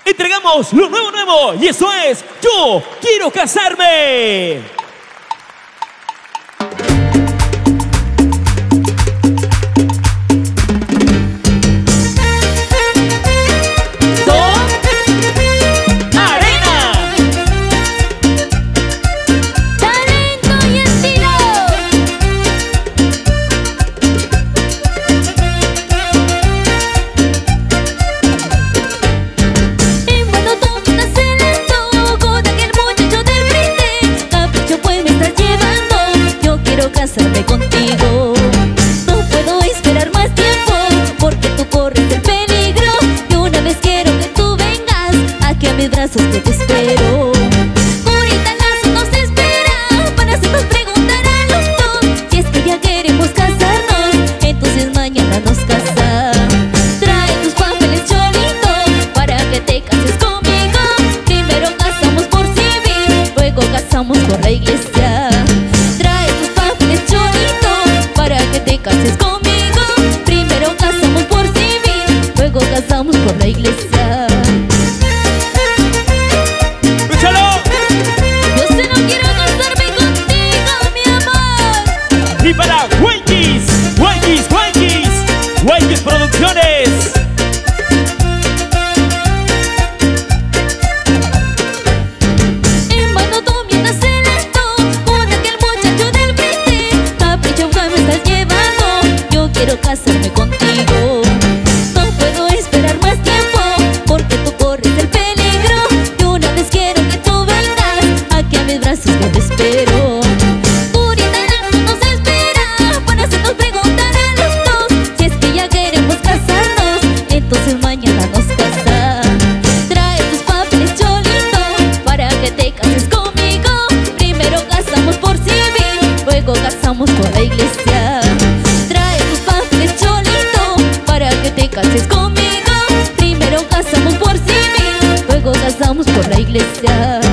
Entregamos lo nuevo y eso es Yo Quiero Casarme. Casarme contigo, no puedo esperar más tiempo porque tú corres el peligro y una vez quiero que tú vengas aquí a mis brazos que te espero. Ahorita acaso nos espera para hacernos preguntar a los dos si es que ya queremos casarnos, entonces mañana nos casamos. Trae tus papeles cholitos para que te cases conmigo. Primero casamos por civil, luego casamos por la iglesia. Cases conmigo, primero casamos por civil, luego casamos por la iglesia. ¡Escúchalo! Yo sé no quiero casarme contigo, mi amor. Y para Wendy's Producciones. En vano tú me andas celando con aquel muchacho del frente. Capricho que me estás llevando, yo quiero casarme contigo. No puedo esperar más tiempo porque tú corres el peligro y una vez quiero que tú vengas aquí a mis brazos que te espero. Ahorita nos espera para hacernos preguntar a los dos si es que ya queremos casarnos, entonces mañana nos casamos. Trae tus papeles cholitos para que te cases conmigo. Primero casamos por civil, luego casamos por la iglesia. Trae tus papeles cholitos para que te cases conmigo. Primero casamos por civil, luego casamos por la iglesia.